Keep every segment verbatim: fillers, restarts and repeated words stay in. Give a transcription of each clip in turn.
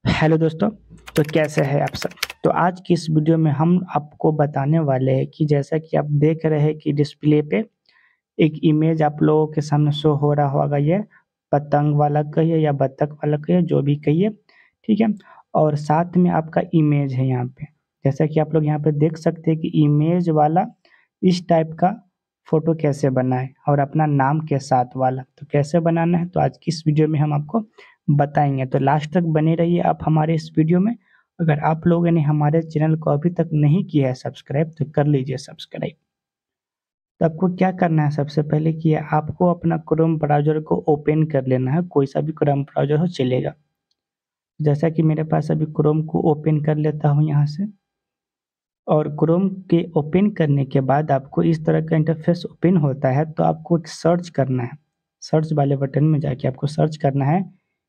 Hello दोस्तों। तो कैसे हैं आप सब। तो आज की इस वीडियो में हम आपको बताने वाले हैं कि जैसा कि आप देख रहे हैं कि डिस्प्ले पे एक इमेज आप लोगों के सामने शो हो रहा होगा। ये पतंग वाला कहिए या बत्तख वाला कहिए, जो भी कहिए, ठीक है। और साथ में आपका इमेज है यहाँ पे। जैसा कि आप लोग यहाँ पे देख सकते हैं कि इमेज वाला इस टाइप का फ़ोटो कैसे बनाएँ और अपना नाम के साथ वाला। तो कैसे बनाना है, तो आज की इस वीडियो में हम आपको बताएँगे। तो लास्ट तक बने रहिए आप हमारे इस वीडियो में। अगर आप लोगों ने हमारे चैनल को अभी तक नहीं किया है सब्सक्राइब, तो कर लीजिए सब्सक्राइब। तो आपको क्या करना है, सबसे पहले कि आपको अपना क्रोम ब्राउज़र को ओपन कर लेना है, कोई सा भी क्रोम ब्राउज़र हो चलेगा। जैसा कि मेरे पास अभी क्रोम को ओपन कर लेता हूँ यहाँ से। और क्रोम के ओपन करने के बाद आपको इस तरह का इंटरफ़ेस ओपन होता है, तो आपको एक सर्च करना है। सर्च वाले बटन में जाके आपको सर्च करना है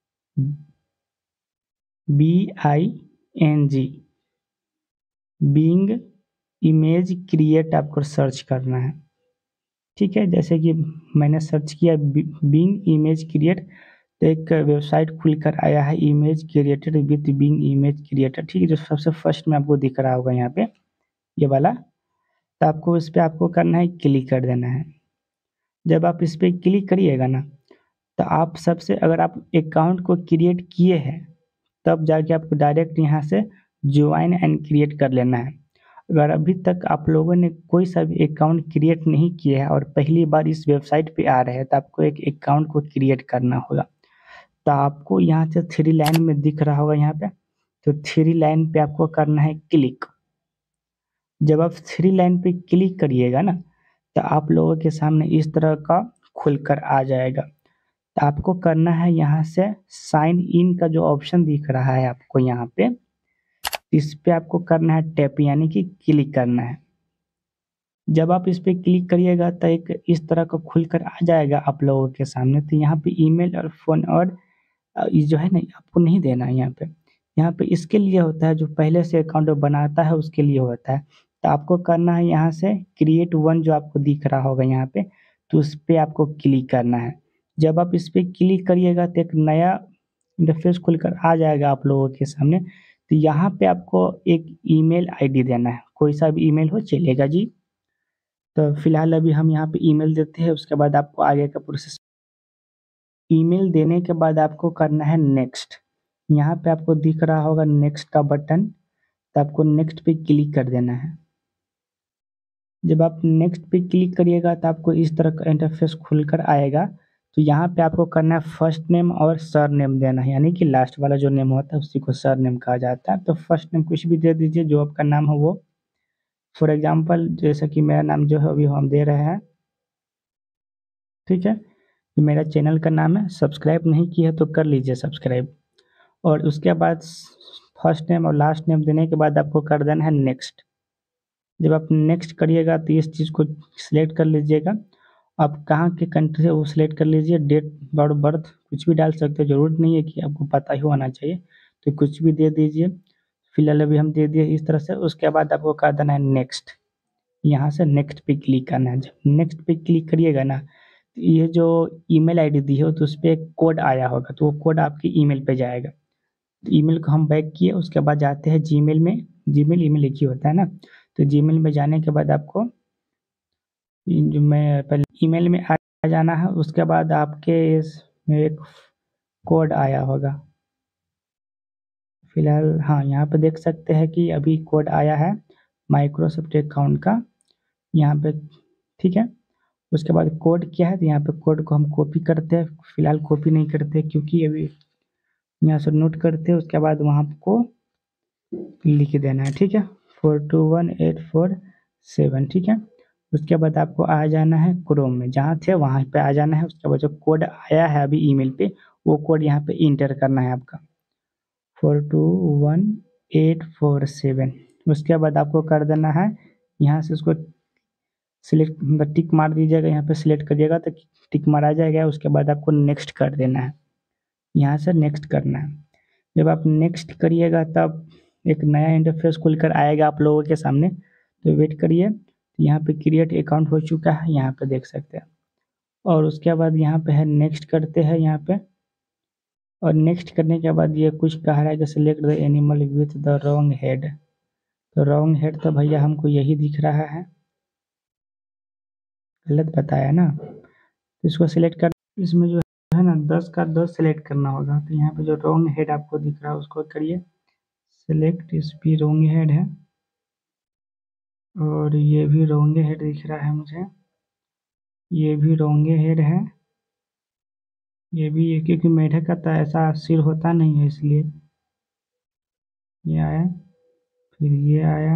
B I N G, Bing image create आपको सर्च करना है। ठीक है, जैसे कि मैंने सर्च किया बि बिंग इमेज क्रिएट, तो एक वेबसाइट खुलकर आया है, image created with Bing image creator, ठीक है, जो सबसे फर्स्ट में आपको दिख रहा होगा यहाँ पे, ये वाला। तो आपको इस पे आपको करना है, क्लिक कर देना है। जब आप इस पे क्लिक करिएगा ना, तो आप सबसे अगर आप अकाउंट को क्रिएट किए हैं, तब जाके आपको डायरेक्ट यहाँ से जॉइन एंड क्रिएट कर लेना है। अगर अभी तक आप लोगों ने कोई सा भी अकाउंट क्रिएट नहीं किया है और पहली बार इस वेबसाइट पे आ रहे हैं, तो आपको एक अकाउंट को क्रिएट करना होगा। तो आपको यहाँ से थ्री लाइन में दिख रहा होगा यहाँ पे, तो थ्री लाइन पे आपको करना है क्लिक। जब आप थ्री लाइन पे क्लिक करिएगा ना, तो आप लोगों के सामने इस तरह का खुलकर आ जाएगा। तो आपको करना है यहाँ से साइन इन का जो ऑप्शन दिख रहा है आपको यहाँ पे, इस पे आपको करना है टैप, यानी कि क्लिक करना है। जब आप इस पे क्लिक करिएगा तो एक इस तरह का खुलकर आ जाएगा आप लोगों के सामने। तो यहाँ पे ईमेल और फ़ोन और अ, ये जो है ना, आपको नहीं देना है यहाँ पे। यहाँ पे इसके लिए होता है जो पहले से अकाउंट बनाता है उसके लिए होता है। तो आपको करना है यहाँ से क्रिएट वन, जो आपको दिख रहा होगा यहाँ पे, तो उस पे आपको क्लिक करना है। जब आप इस पे क्लिक करिएगा तो एक नया इंटरफ़ेस खुलकर आ जाएगा आप लोगों के सामने। तो यहाँ पे आपको एक ईमेल आईडी देना है, कोई सा भी ईमेल हो चलेगा जी। तो फिलहाल अभी हम यहाँ पे ईमेल देते हैं, उसके बाद आपको आगे का प्रोसेस। ईमेल देने के बाद आपको करना है नेक्स्ट। यहाँ पे आपको दिख रहा होगा नेक्स्ट का बटन, तो आपको नेक्स्ट पे क्लिक कर देना है। जब आप नेक्स्ट पे क्लिक करिएगा तो आपको इस तरह का इंटरफ़ेस खुलकर आएगा। तो यहाँ पे आपको करना है फर्स्ट नेम और सरनेम देना है, यानी कि लास्ट वाला जो नेम होता है उसी को सरनेम कहा जाता है। तो फर्स्ट नेम कुछ भी दे दीजिए, जो आपका नाम हो वो। फॉर एग्ज़ाम्पल जैसे कि मेरा नाम जो है अभी हम दे रहे हैं, ठीक है। ये मेरा चैनल का नाम है, सब्सक्राइब नहीं किया है तो कर लीजिए सब्सक्राइब। और उसके बाद फर्स्ट नेम और लास्ट नेम देने के बाद आपको कर देना है नेक्स्ट। जब आप नेक्स्ट करिएगा तो इस चीज़ को सिलेक्ट कर लीजिएगा। आप कहाँ के कंट्री से वो सिलेक्ट कर लीजिए, डेट ऑफ बर्थ कुछ भी डाल सकते हो, ज़रूरत नहीं है कि आपको पता ही होना चाहिए, तो कुछ भी दे दीजिए। फिलहाल अभी हम दे दिए इस तरह से। उसके बाद आपको कर देना है नेक्स्ट। यहाँ से नेक्स्ट पे क्लिक करना है। जब नेक्स्ट पे क्लिक करिएगा ना, तो ये जो ईमेल आईडी दी हो तो उसपे एक कोड आया होगा, तो वो कोड आपके ईमेल पे जाएगा। ईमेल को हम बैक किए, उसके बाद जाते हैं जीमेल में। जीमेल ईमेल एक ही होता है ना। तो जीमेल में जाने के बाद आपको इन जो मैं पहले ईमेल में आ जाना है। उसके बाद आपके इसमें एक कोड आया होगा। फिलहाल हाँ, यहाँ पे देख सकते हैं कि अभी कोड आया है माइक्रोसॉफ्ट अकाउंट का यहाँ पे, ठीक है। उसके बाद कोड क्या है, तो यहाँ पे कोड को हम कॉपी करते हैं। फिलहाल कॉपी नहीं करते क्योंकि अभी यहाँ से नोट करते हैं, उसके बाद वहाँ को लिख देना है, ठीक है। Four two one eight four seven, ठीक है। उसके बाद आपको आ जाना है क्रोम में, जहाँ थे वहाँ पे आ जाना है। उसके बाद जो कोड आया है अभी ईमेल पे, वो कोड यहाँ पे इंटर करना है आपका, four two one eight four seven. उसके बाद आपको कर देना है यहाँ से उसको सिलेक्ट, मतलब टिक मार दीजिएगा। यहाँ पे सिलेक्ट करिएगा तो टिक मारा जाएगा। उसके बाद आपको नेक्स्ट कर देना है, यहाँ से नेक्स्ट करना है। जब आप नेक्स्ट करिएगा तब एक नया इंटरफेस खुलकर आएगा आप लोगों के सामने। तो वेट करिए। तो यहाँ पे क्रिएट अकाउंट हो चुका है, यहाँ पे देख सकते हैं। और उसके बाद यहाँ पे है नेक्स्ट करते हैं यहाँ पे। और नेक्स्ट करने के बाद ये कुछ कह रहा है कि select the animal with the wrong head. तो रॉन्ग हेड तो भैया हमको यही दिख रहा है, गलत बताया ना। तो इसको सिलेक्ट कर, इसमें जो है ना दस का दस सिलेक्ट करना होगा। तो यहाँ पे जो रॉन्ग हेड आपको दिख रहा है उसको करिए सिलेक्ट, इस भी रॉन्ग हेड है और ये भी रॉन्ग हेड दिख रहा है मुझे, ये भी रॉन्ग हेड है, ये भी है क्योंकि मेढक का तो ऐसा सिर होता नहीं है इसलिए। ये आया, फिर ये आया,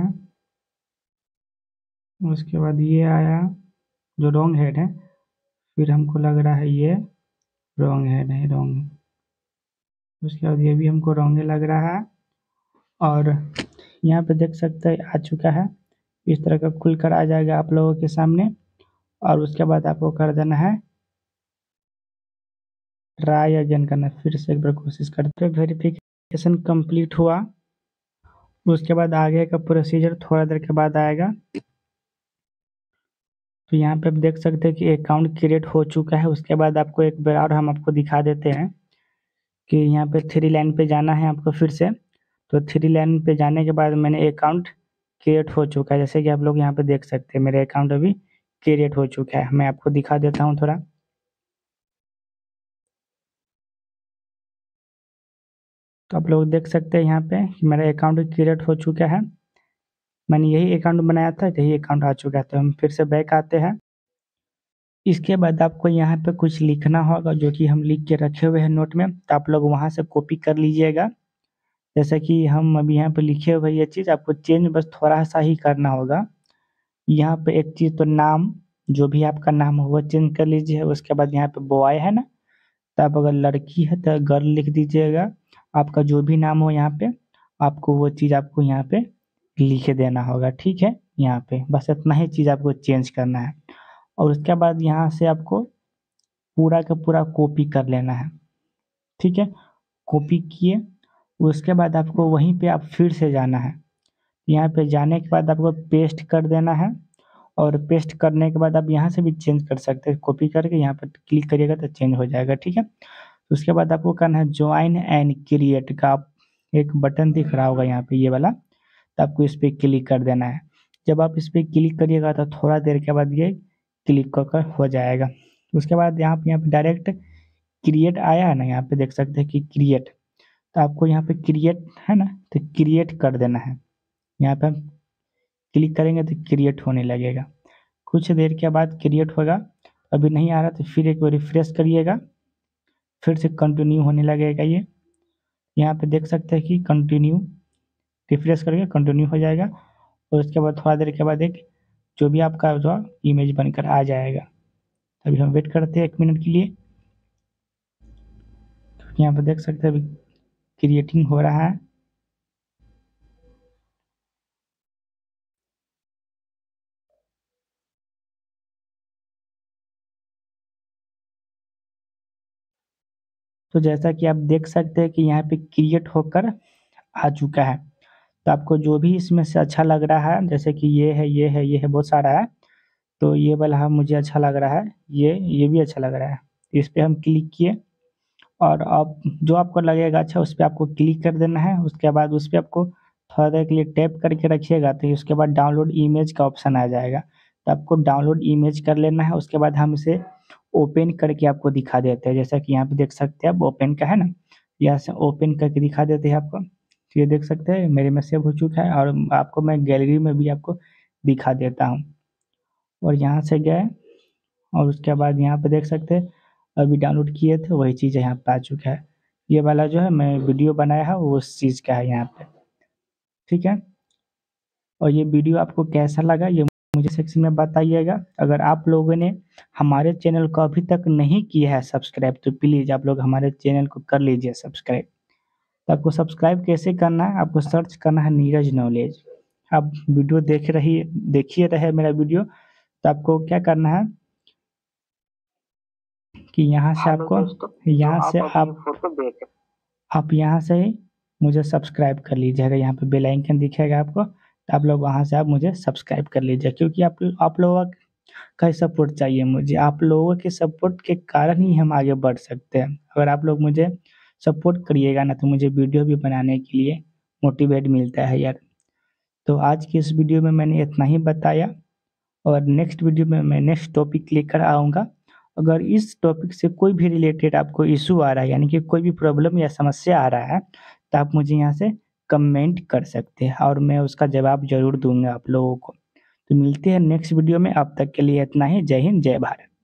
उसके बाद ये आया जो रॉन्ग हेड है, फिर हमको लग रहा है ये रॉन्ग हेड है, रॉन्ग। उसके बाद ये भी हमको रॉन्ग लग रहा है और यहाँ पे देख सकते हैं आ चुका है, इस तरह का खुल कर आ जाएगा आप लोगों के सामने। और उसके बाद आपको कर देना है ट्राई अगेन करना, फिर से एक बार कोशिश करते। वेरिफिकेशन कंप्लीट हुआ, उसके बाद आगे का प्रोसीजर थोड़ा देर के बाद आएगा। तो यहाँ पे आप देख सकते हैं कि अकाउंट क्रिएट हो चुका है। उसके बाद आपको एक बार और हम आपको दिखा देते हैं कि यहाँ पे थ्री लाइन पे जाना है आपको फिर से। तो थ्री लाइन पे जाने के बाद मैंने अकाउंट क्रिएट हो चुका है, जैसे कि आप लोग यहाँ पे देख सकते हैं मेरे अकाउंट अभी क्रिएट हो चुका है। मैं आपको दिखा देता हूँ थोड़ा। तो आप लोग देख सकते हैं यहाँ पे कि मेरा अकाउंट क्रिएट हो चुका है, मैंने यही अकाउंट बनाया था, यही अकाउंट आ चुका है। तो हम फिर से बैक आते हैं। इसके बाद आपको यहाँ पे कुछ लिखना होगा जो कि हम लिख के रखे हुए हैं नोट में, तो आप लोग वहाँ से कॉपी कर लीजिएगा। जैसा कि हम अभी यहाँ पे लिखे हुए ये चीज़ आपको चेंज बस थोड़ा सा ही करना होगा। यहाँ पे एक चीज़ तो नाम, जो भी आपका नाम हो वो चेंज कर लीजिए। उसके बाद यहाँ पे बॉय है ना, तो आप अगर लड़की है तो गर्ल लिख दीजिएगा। आपका जो भी नाम हो यहाँ पे आपको वो चीज़ आपको यहाँ पे लिख देना होगा, ठीक है। यहाँ पे बस इतना ही चीज़ आपको चेंज करना है और उसके बाद यहाँ से आपको पूरा का पूरा कॉपी कर लेना है, ठीक है। कॉपी किए, उसके बाद आपको वहीं पे आप फिर से जाना है। यहाँ पे जाने के बाद आपको पेस्ट कर देना है और पेस्ट करने के बाद आप यहाँ से भी चेंज कर सकते हैं, कॉपी करके यहाँ पर क्लिक करिएगा तो चेंज हो जाएगा, ठीक है। उसके बाद आपको करना है ज्वाइन एंड क्रिएट का, आप एक बटन दिख रहा होगा यहाँ पे ये वाला, तो आपको इस पर क्लिक कर देना है। जब आप इस पर क्लिक करिएगा तो थोड़ा देर के बाद ये क्लिक कर हो जाएगा। उसके बाद यहाँ पे यहाँ पे डायरेक्ट क्रिएट आया है ना, यहाँ पे देख सकते हैं कि क्रिएट, तो आपको यहाँ पे क्रिएट है ना, तो क्रिएट कर देना है। यहाँ पे हम क्लिक करेंगे तो क्रिएट होने लगेगा, कुछ देर के बाद क्रिएट होगा। अभी नहीं आ रहा तो फिर एक बार रिफ्रेश करिएगा, फिर से कंटिन्यू होने लगेगा। ये यहाँ पे देख सकते हैं कि कंटिन्यू, रिफ्रेश करके कंटिन्यू हो जाएगा और उसके बाद थोड़ा देर के बाद एक जो भी आपका जो इमेज बनकर आ जाएगा। अभी हम वेट करते हैं एक मिनट के लिए। यहाँ पे देख सकते हैं अभी क्रिएटिंग हो रहा है। तो जैसा कि आप देख सकते हैं कि यहाँ पे क्रिएट होकर आ चुका है। तो आपको जो भी इसमें से अच्छा लग रहा है, जैसे कि ये है, ये है, ये है, बहुत सारा है, तो ये वाला हम मुझे अच्छा लग रहा है, ये ये भी अच्छा लग रहा है। इस पे हम क्लिक किए और अब जो आपको लगेगा अच्छा उस पे आपको क्लिक कर देना है। उसके बाद उस पे आपको थोड़ा देर के लिए टैप करके रखिएगा, तो उसके बाद डाउनलोड इमेज का ऑप्शन आ जाएगा, तो आपको डाउनलोड इमेज कर लेना है। उसके बाद हम इसे ओपन करके आपको दिखा देते हैं, जैसा कि यहाँ पे देख सकते हैं आप ओपन का है ना, यहाँ से ओपन करके दिखा देते हैं आपको। तो ये देख सकते हैं मेरे में सेव हो चुका है और आपको मैं गैलरी में भी आपको दिखा देता हूँ। और यहाँ से गए और उसके बाद यहाँ पे देख सकते हैं अभी डाउनलोड किए थे वही चीज़ यहाँ पे आ चुका है। ये वाला जो है मैं वीडियो बनाया है वो उस चीज़ का है यहाँ पे, ठीक है। और ये वीडियो आपको कैसा लगा ये मुझे सेक्शन में बताइएगा। अगर आप लोगों ने हमारे चैनल को अभी तक नहीं किया है सब्सक्राइब तो प्लीज़ आप लोग हमारे चैनल को कर लीजिए सब्सक्राइब। तो आपको सब्सक्राइब कैसे करना है, आपको सर्च करना है नीरज नॉलेज। आप वीडियो देख रही देखिए रहे मेरा वीडियो, तो आपको क्या करना है कि यहाँ से आपको यहाँ से आप आप यहाँ से ही मुझे सब्सक्राइब कर लीजिएगा। यहाँ पे बेल आइकन दिखेगा आपको, तो आप लोग वहाँ से आप मुझे सब्सक्राइब कर लीजिए, क्योंकि आप आप लोगों का सपोर्ट चाहिए मुझे। आप लोगों के सपोर्ट के कारण ही हम आगे बढ़ सकते हैं। अगर आप लोग मुझे सपोर्ट करिएगा ना, तो मुझे वीडियो भी बनाने के लिए मोटिवेट मिलता है यार। तो आज की इस वीडियो में मैंने इतना ही बताया, और नेक्स्ट वीडियो में मैं नेक्स्ट टॉपिक लेकर आऊँगा। अगर इस टॉपिक से कोई भी रिलेटेड आपको इश्यू आ रहा है, यानी कि कोई भी प्रॉब्लम या समस्या आ रहा है, तो आप मुझे यहाँ से कमेंट कर सकते हैं और मैं उसका जवाब ज़रूर दूँगा आप लोगों को। तो मिलते हैं नेक्स्ट वीडियो में, अब तक के लिए इतना ही। जय हिंद, जय भारत।